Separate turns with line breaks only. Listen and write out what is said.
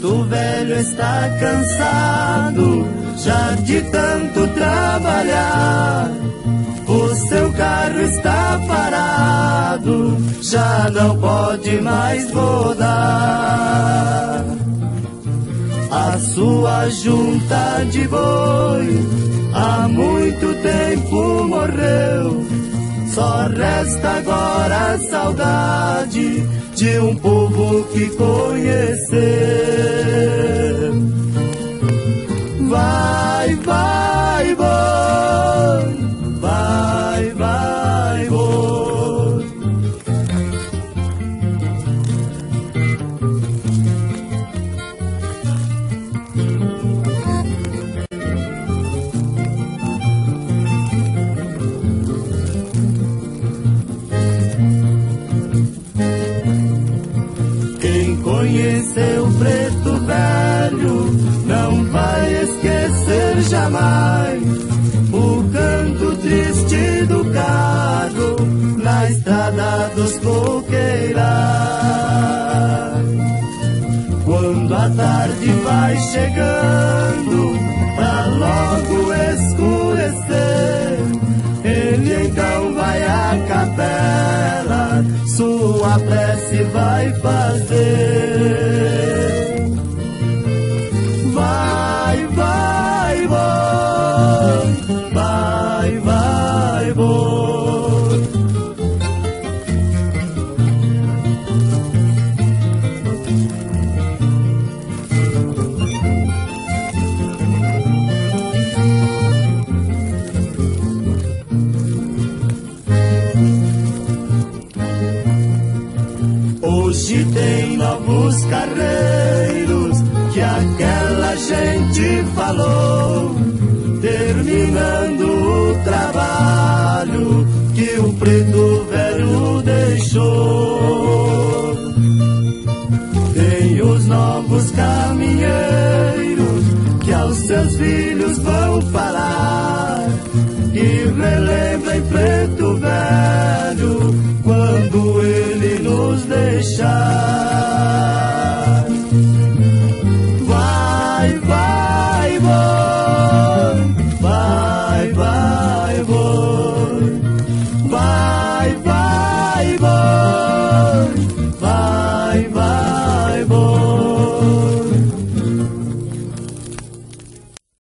preto velho está cansado já de tanto trabalhar. O seu carro está parado, já não pode mais rodar. A sua junta de boi há muito tempo morreu. Só resta agora a saudade de um povo que conheceu. Vai, vai, boi, vai, vai, boi. Quem conheceu Preto Velho não vai esquecer jamais o canto triste do carro na estrada dos coqueirais. Quando a tarde vai chegando pra logo escurecer, ele então vai à capela, sua prece vai fazer. Vai, vai, boi, vai, vai, boi. Hoje tem novos carreiros que aquela gente falou, terminando o trabalho que o preto velho deixou.